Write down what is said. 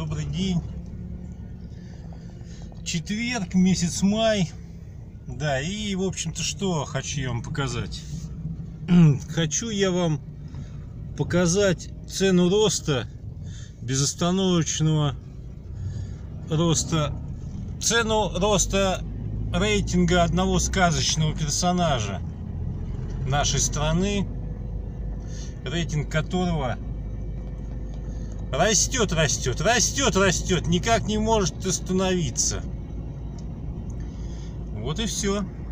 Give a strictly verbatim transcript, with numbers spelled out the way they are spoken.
Добрый день. Четверг, месяц май. Да, и в общем-то что хочу я вам показать. Хочу я вам показать цену роста, безостановочного роста, цену роста рейтинга одного сказочного персонажа нашей страны, рейтинг которого растет, растет, растет, растет, никак не может остановиться. Вот и все.